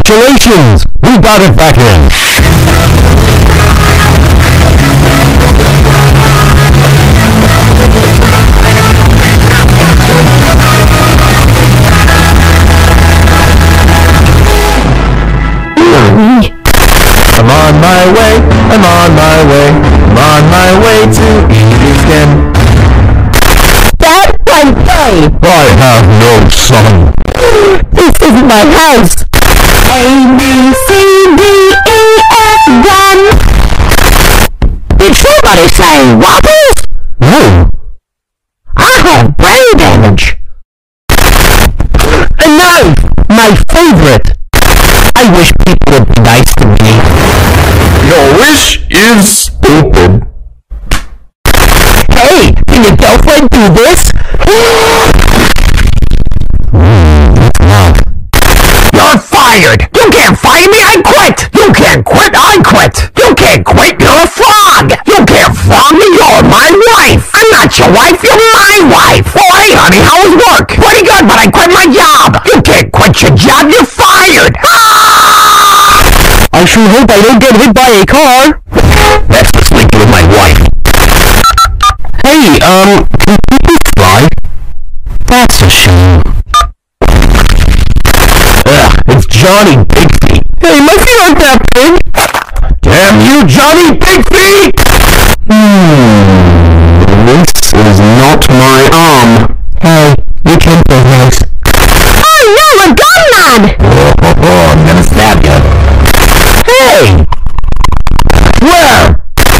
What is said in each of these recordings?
Congratulations! We got it back in! I'm on my way, I'm on my way, I'm on my way to Easton. Dad, one day! I have no son. This is my house! A, B, C, D, E, F, 1. Did somebody say Whoppers? No. I have brain damage. A knife! My favorite! I wish people would be nice to me. Your wish is stupid. Hey, can your girlfriend do this? You're fired! You can't fire me, I quit! You can't quit, I quit! You can't quit, you're a frog! You can't frog me, you're my wife! I'm not your wife, you're my wife! Oh, hey, honey, how was work? Pretty good, but I quit my job! You can't quit your job, you're fired! I sure hope I don't get hit by a car! That's for sleeping with my wife. Hey, can people fly? That's a shame. Ugh, it's Johnny Big Feet. Hey, my feet aren't that big! Damn you, Johnny Big Feet! This is not my arm. Hey, you can't go nice. Oh no, a gunman! Oh, I'm gonna stab you. Hey! Where?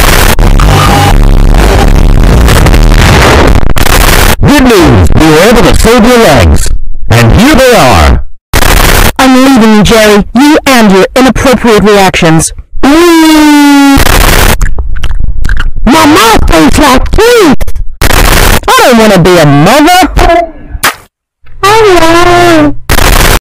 Good news! We were able to save your legs. And here they are. I'm leaving you, Jerry. You and your inappropriate reactions. My mouth tastes like teeth! I don't want to be a mother!